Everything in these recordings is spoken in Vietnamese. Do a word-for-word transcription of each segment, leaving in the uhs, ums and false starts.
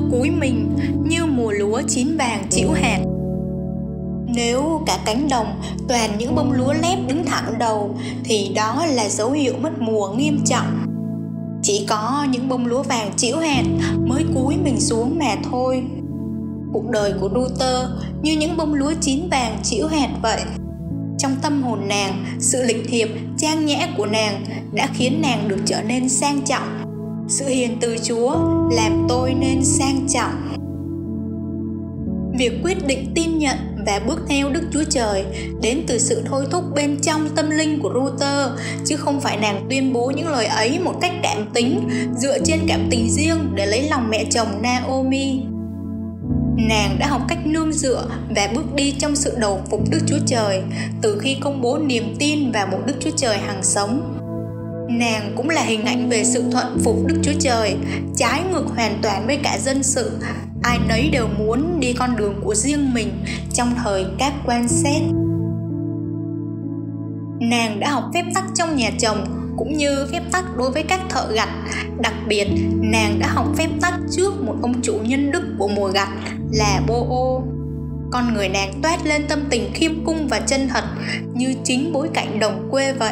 cúi mình như mùa lúa chín vàng trĩu hạt. Nếu cả cánh đồng toàn những bông lúa lép đứng thẳng đầu thì đó là dấu hiệu mất mùa nghiêm trọng. Chỉ có những bông lúa vàng trĩu hạt mới cúi mình xuống mà thôi. Cuộc đời của Ruther như những bông lúa chín vàng trĩu hạt vậy. Trong tâm hồn nàng, sự lịch thiệp, trang nhã của nàng đã khiến nàng được trở nên sang trọng. Sự hiền từ Chúa làm tôi nên sang trọng. Việc quyết định tin nhận và bước theo Đức Chúa Trời đến từ sự thôi thúc bên trong tâm linh của Ruther, chứ không phải nàng tuyên bố những lời ấy một cách cảm tính, dựa trên cảm tình riêng để lấy lòng mẹ chồng Naomi. Nàng đã học cách nương dựa và bước đi trong sự đầu phục Đức Chúa Trời từ khi công bố niềm tin vào một Đức Chúa Trời hằng sống. Nàng cũng là hình ảnh về sự thuận phục Đức Chúa Trời, trái ngược hoàn toàn với cả dân sự. Ai nấy đều muốn đi con đường của riêng mình trong thời các quan xét. Nàng đã học phép tắc trong nhà chồng cũng như phép tắc đối với các thợ gặt. Đặc biệt, nàng đã học phép tắc trước một ông chủ nhân đức của mùa gặt là Bô-ô. Con người nàng toát lên tâm tình khiêm cung và chân thật như chính bối cảnh đồng quê vậy.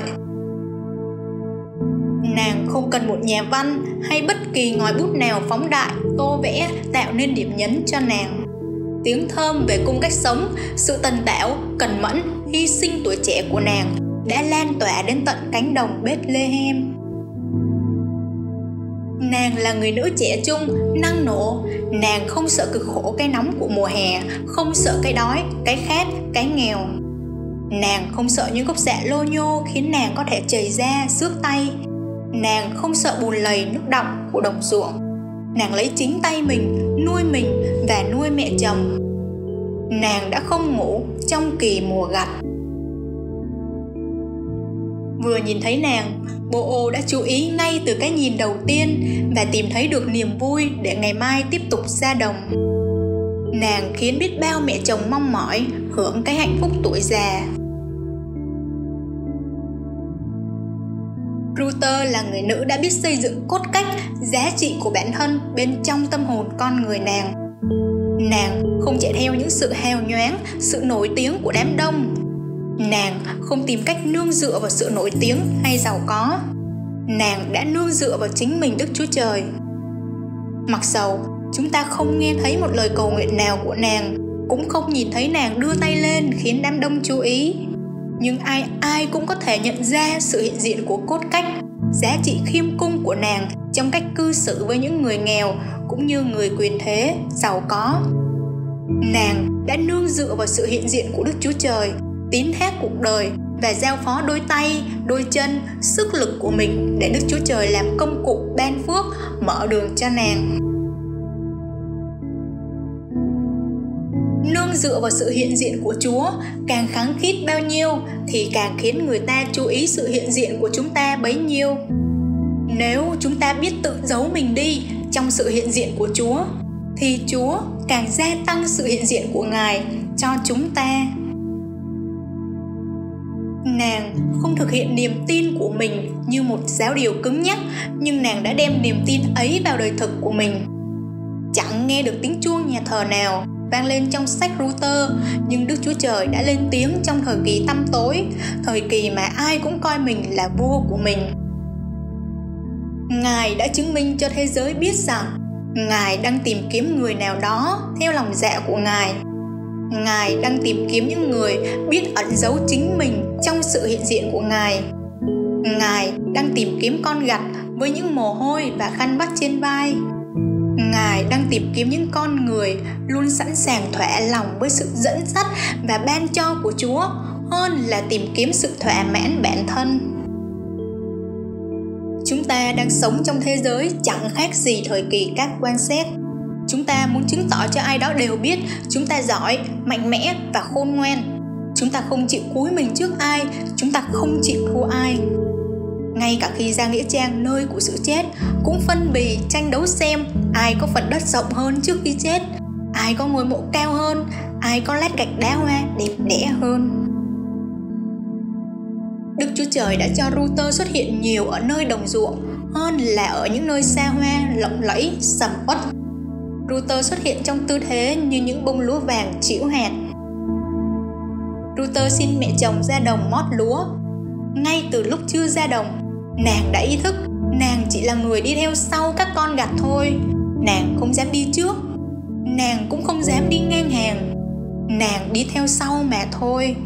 Nàng không cần một nhà văn hay bất kỳ ngòi bút nào phóng đại, tô vẽ tạo nên điểm nhấn cho nàng. Tiếng thơm về cung cách sống, sự tần tảo, cẩn mẫn, hy sinh tuổi trẻ của nàng đã lan tỏa đến tận cánh đồng Bethlehem. Nàng là người nữ trẻ trung, năng nổ. Nàng không sợ cực khổ cái nóng của mùa hè, không sợ cái đói, cái khát, cái nghèo. Nàng không sợ những gốc dạ lô nhô khiến nàng có thể chảy da, xước tay. Nàng không sợ bùn lầy nước đọng của đồng ruộng. Nàng lấy chính tay mình nuôi mình và nuôi mẹ chồng. Nàng đã không ngủ trong kỳ mùa gặt. Vừa nhìn thấy nàng, Bô-ô đã chú ý ngay từ cái nhìn đầu tiên và tìm thấy được niềm vui để ngày mai tiếp tục ra đồng. Nàng khiến biết bao mẹ chồng mong mỏi hưởng cái hạnh phúc tuổi già. Ruther là người nữ đã biết xây dựng cốt cách, giá trị của bản thân bên trong tâm hồn con người nàng. Nàng không chạy theo những sự hào nhoáng, sự nổi tiếng của đám đông. Nàng không tìm cách nương dựa vào sự nổi tiếng hay giàu có. Nàng đã nương dựa vào chính mình Đức Chúa Trời. Mặc dầu chúng ta không nghe thấy một lời cầu nguyện nào của nàng, cũng không nhìn thấy nàng đưa tay lên khiến đám đông chú ý, nhưng ai ai cũng có thể nhận ra sự hiện diện của cốt cách, giá trị khiêm cung của nàng trong cách cư xử với những người nghèo cũng như người quyền thế, giàu có. Nàng đã nương dựa vào sự hiện diện của Đức Chúa Trời, tín thác cuộc đời và giao phó đôi tay, đôi chân, sức lực của mình để Đức Chúa Trời làm công cụ ban phước, mở đường cho nàng. Nương dựa vào sự hiện diện của Chúa càng khăng khít bao nhiêu thì càng khiến người ta chú ý sự hiện diện của chúng ta bấy nhiêu. Nếu chúng ta biết tự giấu mình đi trong sự hiện diện của Chúa thì Chúa càng gia tăng sự hiện diện của Ngài cho chúng ta. Nàng không thực hiện niềm tin của mình như một giáo điều cứng nhắc, nhưng nàng đã đem niềm tin ấy vào đời thực của mình. Chẳng nghe được tiếng chuông nhà thờ nào vang lên trong sách Ruther, nhưng Đức Chúa Trời đã lên tiếng trong thời kỳ tăm tối, thời kỳ mà ai cũng coi mình là vua của mình. Ngài đã chứng minh cho thế giới biết rằng Ngài đang tìm kiếm người nào đó theo lòng dạ của Ngài. Ngài đang tìm kiếm những người biết ẩn giấu chính mình trong sự hiện diện của Ngài. Ngài đang tìm kiếm con gặt với những mồ hôi và khăn vắt trên vai. Ngài đang tìm kiếm những con người luôn sẵn sàng thỏa lòng với sự dẫn dắt và ban cho của Chúa hơn là tìm kiếm sự thỏa mãn bản thân. Chúng ta đang sống trong thế giới chẳng khác gì thời kỳ các quan xét. Chúng ta muốn chứng tỏ cho ai đó đều biết chúng ta giỏi, mạnh mẽ và khôn ngoan. Chúng ta không chịu cúi mình trước ai, chúng ta không chịu thua ai. Ngay cả khi ra nghĩa trang nơi của sự chết cũng phân bì tranh đấu xem ai có phần đất rộng hơn trước khi chết, ai có ngôi mộ cao hơn, ai có lát gạch đá hoa đẹp đẽ hơn. Đức Chúa Trời đã cho Ruther xuất hiện nhiều ở nơi đồng ruộng hơn là ở những nơi xa hoa, lộng lẫy, sầm uất. Ruther xuất hiện trong tư thế như những bông lúa vàng trĩu hạt. Ruther xin mẹ chồng ra đồng mót lúa. Ngay từ lúc chưa ra đồng, nàng đã ý thức nàng chỉ là người đi theo sau các con gặt thôi. Nàng không dám đi trước, nàng cũng không dám đi ngang hàng. Nàng đi theo sau mà thôi.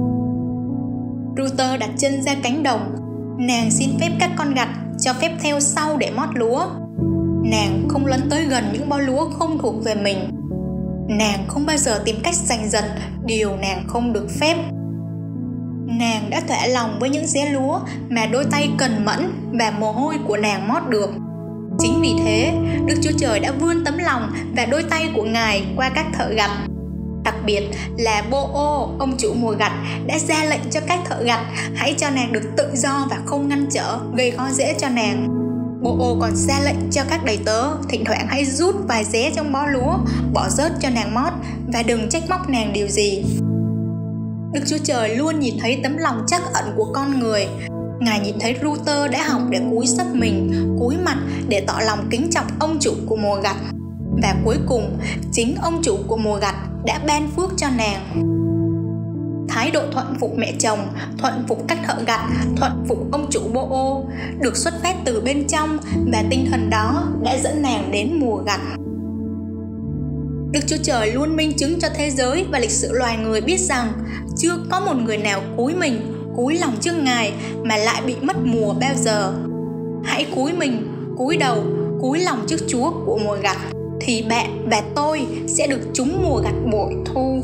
Ruther đặt chân ra cánh đồng. Nàng xin phép các con gặt cho phép theo sau để mót lúa. Nàng không lấn tới gần những bó lúa không thuộc về mình. Nàng không bao giờ tìm cách giành giật điều nàng không được phép. Nàng đã thỏa lòng với những xé lúa mà đôi tay cần mẫn và mồ hôi của nàng mót được. Chính vì thế, Đức Chúa Trời đã vươn tấm lòng và đôi tay của Ngài qua các thợ gặt. Đặc biệt là Bô-ô, ông chủ mùa gặt, đã ra lệnh cho các thợ gặt hãy cho nàng được tự do và không ngăn trở, gây khó dễ cho nàng. Bô-ô còn ra lệnh cho các đầy tớ thỉnh thoảng hãy rút vài ré trong bó lúa, bỏ rớt cho nàng mót và đừng trách móc nàng điều gì. Đức Chúa Trời luôn nhìn thấy tấm lòng trắc ẩn của con người. Ngài nhìn thấy Ruther đã học để cúi sấp mình, cúi mặt để tỏ lòng kính trọng ông chủ của mùa gặt. Và cuối cùng, chính ông chủ của mùa gặt đã ban phước cho nàng. Thái độ thuận phục mẹ chồng, thuận phục các thợ gặt, thuận phục ông chủ Bô-ô được xuất phát từ bên trong, và tinh thần đó đã dẫn nàng đến mùa gặt. Đức Chúa Trời luôn minh chứng cho thế giới và lịch sử loài người biết rằng chưa có một người nào cúi mình, cúi lòng trước Ngài mà lại bị mất mùa bao giờ. Hãy cúi mình, cúi đầu, cúi lòng trước Chúa của mùa gặt, thì bạn và tôi sẽ được trúng mùa gặt bội thu.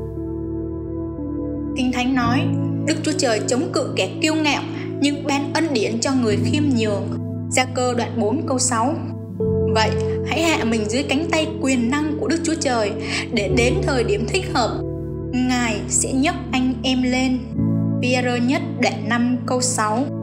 Kinh Thánh nói, Đức Chúa Trời chống cự kẻ kiêu ngạo nhưng ban ân điển cho người khiêm nhường. Gia-cơ đoạn bốn câu sáu. Vậy hãy hạ mình dưới cánh tay quyền năng của Đức Chúa Trời, để đến thời điểm thích hợp, Ngài sẽ nhấc anh em lên. Phi-e-rơ nhất đoạn năm câu sáu.